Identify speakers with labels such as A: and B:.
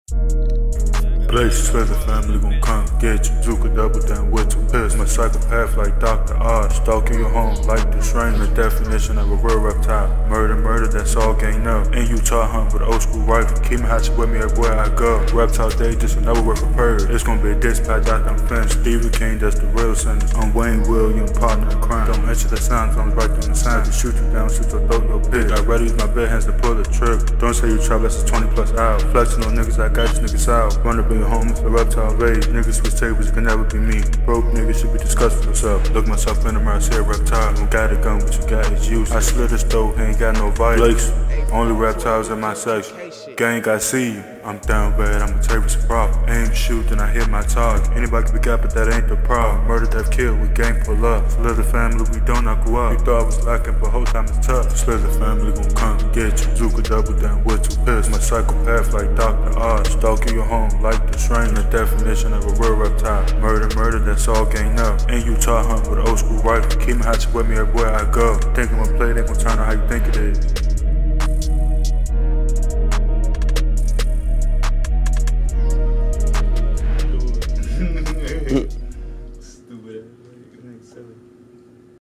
A: Places where the family gon' come get you. Zuka double down with two piss. I'm a psychopath like Dr. Oz. Stalking your home like the strain. The definition of a real reptile. Murder, that's all gang up. In Utah hunt with an old school rifle. Keep my hatchet with me everywhere I go. Reptile day just another word for purge. It's gonna be a dispatch Dr. I'm finished. Stephen King, that's the real sentence. I'm Wayne Williams, partner in crime. Don't mention the sounds, I'm right through the sign. To shoot you down, shoot your throat, your bitch. I'd rather use my bare hands to pull the trigger. Don't say you trap, that's a 20+ hours. Flexing on niggas, I got these niggas out. Run up in your home, it's a reptile raid. Niggas switch tables, you can never be me. Broke niggas should be discussed for yourself. Look myself in the mirror, say a reptile. You don't got a gun, but you got its use. I slit his throat, he ain't got no violence. Only reptiles in my section. Gang, I see you. I'm down bad, I'ma tell you some problem. Aim, shoot, then I hit my target. Anybody can be got, but that ain't the problem. Murder, death, kill, we gang pull up. Split the family, we don't not go up. You thought I was lacking, but whole time it's tough. Split the family gon' come get you. Zuka double down with two piss. I'm a psychopath like Dr. Oz. Stalking your home like the strain. The definition of a real reptile. Murder, that's all gang up. In Utah hunt with an old school rifle. Keep my hatchet with me everywhere I go. Think I'ma play, they gon' turn on how you think it is.